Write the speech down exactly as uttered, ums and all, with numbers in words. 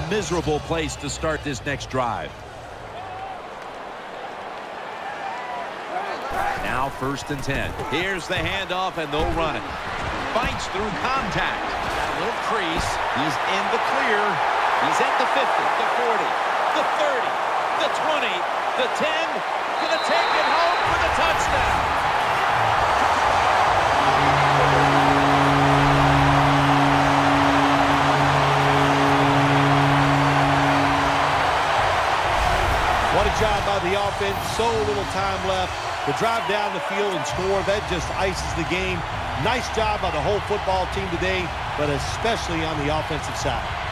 miserable place to start this next drive. Now first and ten. Here's the handoff, and they'll run it. Fights through contact. Got a little crease. He's in the clear. He's at the fifty, the forty, the thirty, the twenty, the ten. Gonna take it home for the touchdown. What a job by the offense. So little time left to drive down the field and score. That just ices the game. Nice job by the whole football team today, but especially on the offensive side.